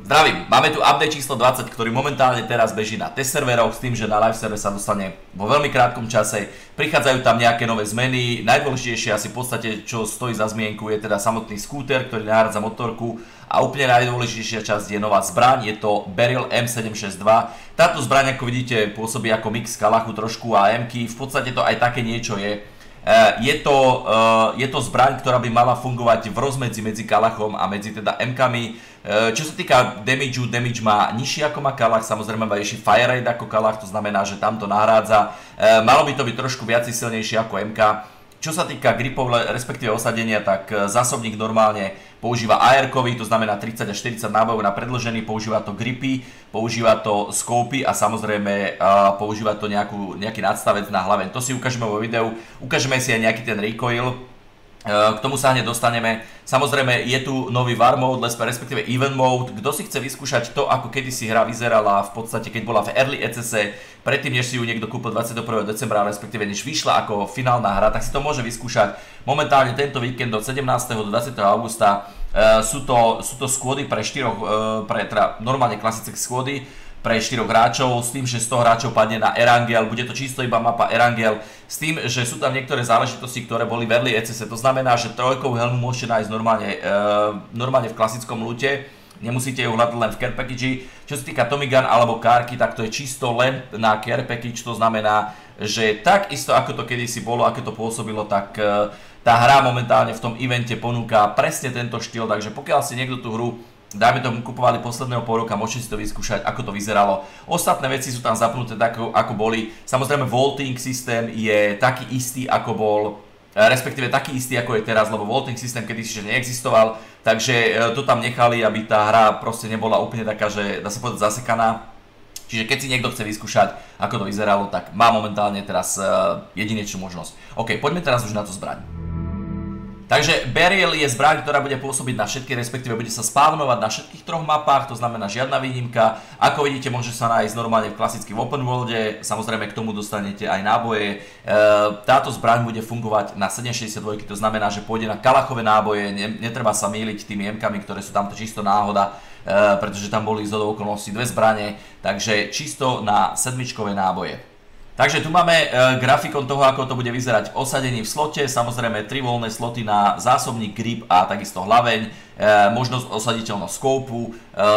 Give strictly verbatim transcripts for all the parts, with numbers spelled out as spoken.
Zdravím, máme tu update číslo dvadsať, ktorý momentálne teraz beží na test serveroch s tým, že na live server sa dostane vo veľmi krátkom čase. Prichádzajú tam nejaké nové zmeny, najdôležitejšie asi v podstate, čo stojí za zmienku, je teda samotný skúter, ktorý nahrádza motorku a úplne najdôležitejšia časť je nová zbraň, je to Beryl M sedem šesť dva. Táto zbraň, ako vidíte, pôsobí ako mix Kalachu trošku a em-ky, v podstate to aj také niečo je. Je to, je to zbraň, ktorá by mala fungovať v rozmedzi medzi Kalachom a medzi teda em-kami. Čo sa týka damageu, damage má nižší ako má Kalach, samozrejme má ešte fire rate ako Kalach, to znamená, že tam to nahrádza. Malo by to byť trošku viac silnejšie ako em-ka. Čo sa týka gripov, respektíve osadenia, tak zásobník normálne používa á er-kový, to znamená tridsať až štyridsať nábojov na predĺžený, používa to gripy, používa to skopy a samozrejme uh, používa to nejakú, nejaký nadstavec na hlaveň. To si ukážeme vo videu, ukážeme si aj nejaký ten recoil. K tomu sa hneď dostaneme. Samozrejme je tu nový war mode, respektíve event mode. Kto si chce vyskúšať to, ako kedysi hra vyzerala v podstate, keď bola v early accesse, predtým než si ju niekto kúpil dvadsiateho prvého decembra, respektíve než vyšla ako finálna hra, tak si to môže vyskúšať. Momentálne tento víkend od sedemnásteho do dvadsiateho augusta uh, sú, to, sú to skôdy pre štyroch, uh, pre teda normálne klasické skôdy pre štyroch hráčov, s tým, že sto hráčov padne na Erangel, bude to čisto iba mapa Erangel, s tým, že sú tam niektoré záležitosti, ktoré boli v early accesse, to znamená, že trojkovú helmu môžete nájsť normálne, e, normálne v klasickom lute, nemusíte ju hľadať len v care package. Čo sa týka Tommy Gun alebo kárky, tak to je čisto len na care package, to znamená, že takisto ako to kedysi bolo, ako to pôsobilo, tak e, tá hra momentálne v tom evente ponúka presne tento štýl, takže pokiaľ si niekto tú hru dajme tomu kupovali posledného pol roka, môžete si to vyskúšať, ako to vyzeralo. Ostatné veci sú tam zapnuté tak, ako boli. Samozrejme, vaulting systém je taký istý, ako bol, respektíve taký istý, ako je teraz, lebo vaulting systém kedysi ešte neexistoval, takže to tam nechali, aby tá hra proste nebola úplne taká, že dá sa povedať zasekaná. Čiže keď si niekto chce vyskúšať, ako to vyzeralo, tak má momentálne teraz jedinečnú možnosť. OK, poďme teraz už na tú zbraň. Takže Beryl je zbraň, ktorá bude pôsobiť na všetky, respektíve bude sa spávnovať na všetkých troch mapách, to znamená žiadna výnimka. Ako vidíte, môže sa nájsť normálne v klasických open worlde, samozrejme k tomu dostanete aj náboje. Táto zbraň bude fungovať na sedem šesťdesiatdva, to znamená, že pôjde na kalachové náboje, netreba sa mýliť tými em-kami, ktoré sú tamto čisto náhoda, pretože tam boli zhodou okolností dve zbrane, takže čisto na sedmičkové náboje. Takže tu máme e, grafikon toho, ako to bude vyzerať v osadení v slote, samozrejme tri voľné sloty na zásobník, grip a takisto hlaveň, e, možnosť osaditeľnosť skópu. E,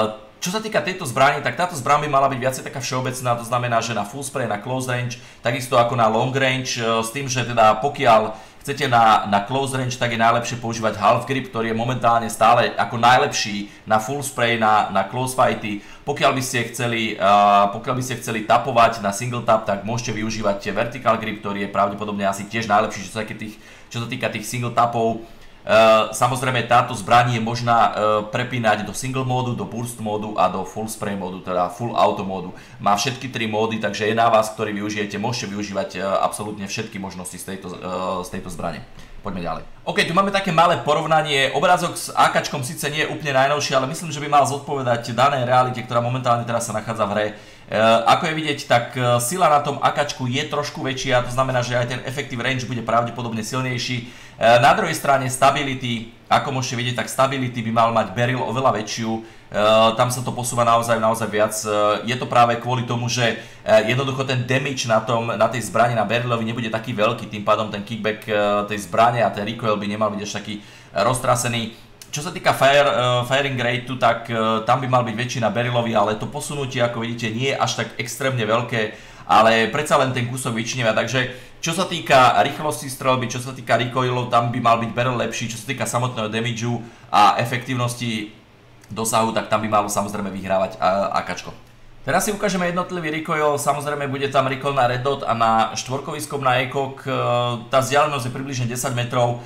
čo sa týka tejto zbrane, tak táto zbraň by mala byť viacej taká všeobecná, to znamená, že na full spray, na close range, takisto ako na long range, e, s tým, že teda pokiaľ chcete na, na close range, tak je najlepšie používať half grip, ktorý je momentálne stále ako najlepší na full spray, na, na close fighty. Pokiaľ by ste chceli, uh, pokiaľ by ste chceli tapovať na single tap, tak môžete využívať vertical grip, ktorý je pravdepodobne asi tiež najlepší, čo sa, tých, čo sa týka tých single tapov. Uh, samozrejme táto zbraň je možná uh, prepínať do single módu, do burst módu a do full spray módu, teda full auto módu. Má všetky tri módy, takže je na vás, ktorý využijete, môžete využívať uh, absolútne všetky možnosti z tejto, uh, z tejto zbrane. Poďme ďalej. OK, tu máme také malé porovnanie. Obrázok s á ká čkom síce nie je úplne najnovší, ale myslím, že by mal zodpovedať danej realite, ktorá momentálne teraz sa nachádza v hre. E, ako je vidieť, tak sila na tom á ká čku je trošku väčšia, to znamená, že aj ten effective range bude pravdepodobne silnejší. E, na druhej strane stability, ako môžete vidieť, tak stability by mal mať Beryl oveľa väčšiu. Uh, tam sa to posúva naozaj, naozaj viac. Uh, je to práve kvôli tomu, že uh, jednoducho ten damage na, tom, na tej zbrani na Berylovi nebude taký veľký, tým pádom ten kickback uh, tej zbrane a ten recoil by nemal byť až taký uh, roztrasený. Čo sa týka fire, uh, firing rateu, tak uh, tam by mal byť väčší na Berylovi, ale to posunutie, ako vidíte, nie je až tak extrémne veľké, ale predsa len ten kúsok vyčnieva, takže čo sa týka rýchlosti strelby, čo sa týka recoilov, tam by mal byť Beryl lepší, čo sa týka samotného damageu a efektívnosti dosahu, tak tam by malo samozrejme vyhrávať á ká čko. Teraz si ukážeme jednotlivý recoil, samozrejme bude tam recoil na red dot a na štvorkoviskom na ekok, tá vzdialenosť je približne desať metrov.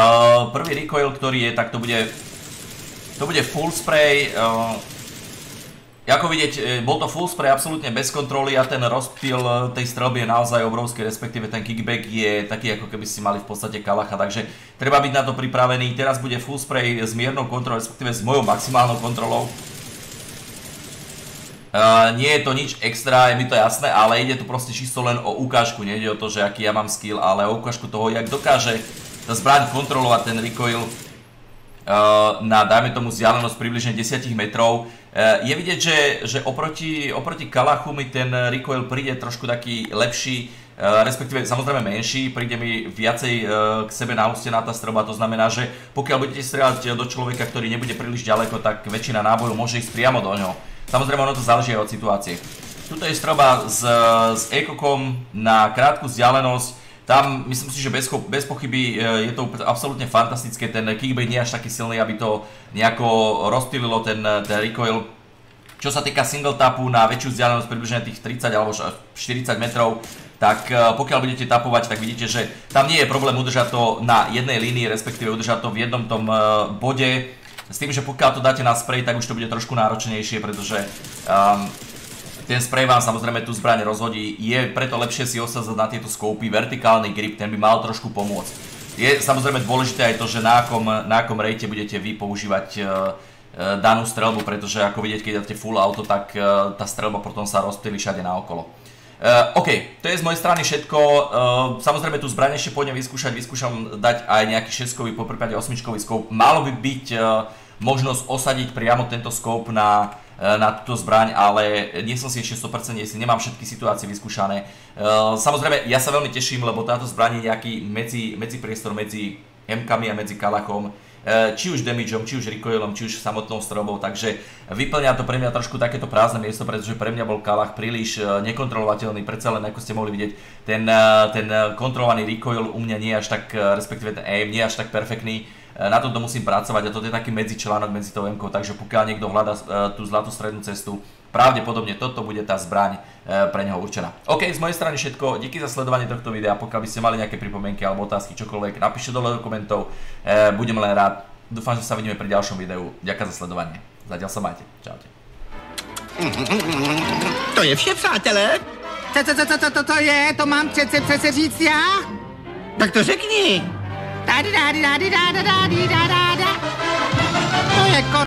Prvý recoil, ktorý je, tak to bude, to bude full spray. Ako vidieť, bol to full spray absolútne bez kontroly a ten rozptyl tej strelby je naozaj obrovský, respektíve ten kickback je taký, ako keby si mali v podstate Kalacha, takže treba byť na to pripravený. Teraz bude full spray s miernou kontrolou, respektíve s mojou maximálnou kontrolou. Uh, nie je to nič extra, je mi to jasné, ale ide tu proste čisto len o ukážku, nejde o to, že aký ja mám skill, ale o ukážku toho, jak dokáže tá zbraň kontrolovať ten recoil. na, dajme tomu, vzdialenosť približne desať metrov. Je vidieť, že, že oproti, oproti Kalachu mi ten recoil príde trošku taký lepší, respektíve samozrejme menší, príde mi viacej k sebe naústená tá strelba, to znamená, že pokiaľ budete strieľať do človeka, ktorý nebude príliš ďaleko, tak väčšina nábojov môže ísť priamo do ňoho. Samozrejme, ono to záleží aj od situácie. Tuto je strelba s, s ECOkom na krátku vzdialenosť. Tam myslím si, že bez, bez pochyby je to absolútne fantastické, ten kickbait nie je až taký silný, aby to nejako rozptýlilo ten, ten recoil. Čo sa týka single tapu na väčšiu vzdialenosť, približne tých tridsať alebo štyridsať metrov, tak pokiaľ budete tapovať, tak vidíte, že tam nie je problém udržať to na jednej línii, respektíve udržať to v jednom tom bode. S tým, že pokiaľ to dáte na spray, tak už to bude trošku náročnejšie, pretože um, ten spray vám samozrejme tú zbraň rozhodí, je preto lepšie si osadzať na tieto skopy, vertikálny grip, ten by mal trošku pomôcť. Je samozrejme dôležité aj to, že na akom, na akom rate budete vy používať uh, uh, danú strelbu, pretože ako vidieť, keď dáte full auto, tak uh, tá strelba potom sa rozptýli všade naokolo. Uh, OK, to je z mojej strany všetko, uh, samozrejme tú zbraň ešte pôjdem vyskúšať, vyskúšam dať aj nejaký šesťkový, po prípade osmičkový scope. Malo by byť uh, možnosť osadiť priamo tento scope na na túto zbraň, ale nie som si ešte sto percent istý, nemám všetky situácie vyskúšané. Samozrejme, ja sa veľmi teším, lebo táto zbraň je nejaký medzi, medzi priestor medzi em kami a medzi Kalachom. Či už damageom, či už recoilom, či už samotnou strelbou, takže vyplňa to pre mňa trošku takéto prázdne miesto, pretože pre mňa bol Kalach príliš nekontrolovateľný, predsa len ako ste mohli vidieť, ten, ten kontrolovaný recoil u mňa nie je až tak, respektíve ten aim nie je až tak perfektný. Na tomto musím pracovať a toto je taký medzičlánok medzi tou em-kou, takže pokiaľ niekto hľadá tú zlatú strednú cestu, pravdepodobne toto bude tá zbraň pre neho určená. OK, z mojej strany všetko, díky za sledovanie tohto videa, pokiaľ by ste mali nejaké pripomienky alebo otázky, čokoľvek, napíšte dole do komentov, budem len rád, dúfam, že sa vidíme pri ďalšom videu, ďakujem za sledovanie, zatiaľ sa majte, čaute. To je vše, přátelé. Co, co, co, co, co, to je, to mám přece přece říct já? Tak to řekni. Da, da, da, da, da, da, da, da, da, da. To je